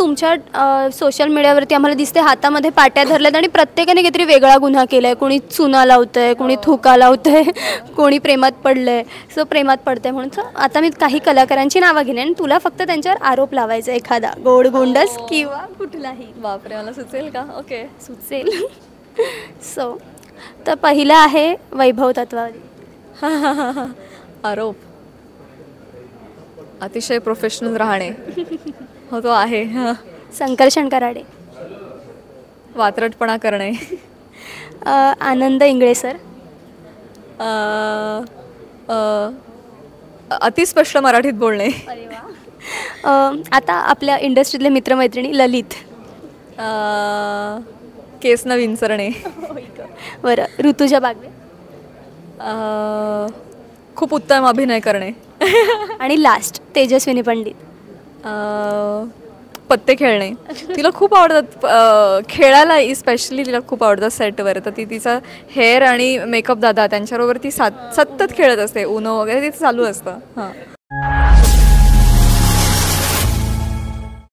तुमच्या सोशल मीडियावरती आम्हाला दिसते हातामध्ये पाट्या धरल्यात आणि प्रत्येकाने काहीतरी वेगळा गुन्हा केला आहे. कोणी चुना लावतंय, कोणी थुका लावतंय, कोणी प्रेमात पडलंय. सो प्रेमात पडतंय म्हणून सो आता मी काही कलाकारांची नावं घेणे आणि तुला फक्त त्यांच्यावर आरोप लावायचा एखादा गोड गोंडस किंवा कुठलाही. बापरे, मला सुचेल का? ओके, सुचेल. सो तर पहिलं आहे वैभव तत्वावधी. आरोप अतिशय प्रोफेशनल राहणे. हो, तो आहे. संकर्षण कराडे. वात्रटपणा करणे. आनंद इंगळे सर. अतिस्पष्ट मराठीत बोलणे. आता आपल्या इंडस्ट्रीतले मित्रमैत्रिणी ललित. केस न विंचरणे. बरं, ऋतुजा बागवे. खूप उत्तम अभिनय करणे. आणि लास्ट तेजस्विनी पंडित. पत्ते खेळणे. तिला खूप आवडतात खेळायला, स्पेशली तिला खूप आवडतं सेटवर. तर ती तिचा हेअर आणि मेकअप दादा त्यांच्याबरोबर ती सतत खेळत असते. उनो वगैरे तिचं चालू असतं. हां.